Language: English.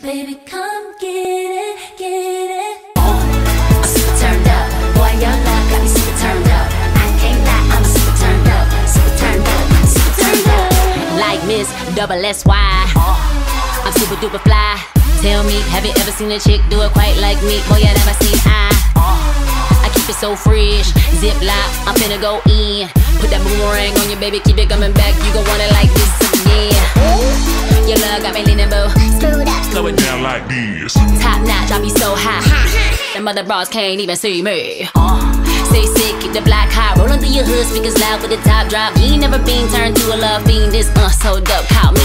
baby, come get it, get it. I'm super turned up, boy, your love got me super turned up. I can't lie, I'm super turned up, super turned up, super turned up. Like Miss Double S-Y, I'm super duper fly. Tell me, have you ever seen a chick do it quite like me? Boy, you never seen I keep it so fresh, zip lock, I'm finna go in. Put that boomerang on your baby, keep it coming back. You gon' want it like this again. Your love got me leaning, boo. Screwed up, slow it down like this. Top notch, I be so high. Them other bras can't even see me. Stay sick, keep the black high. Rollin' through your hood, speakers loud with the top drop. You ain't never been turned to a love fiend. This so dope, call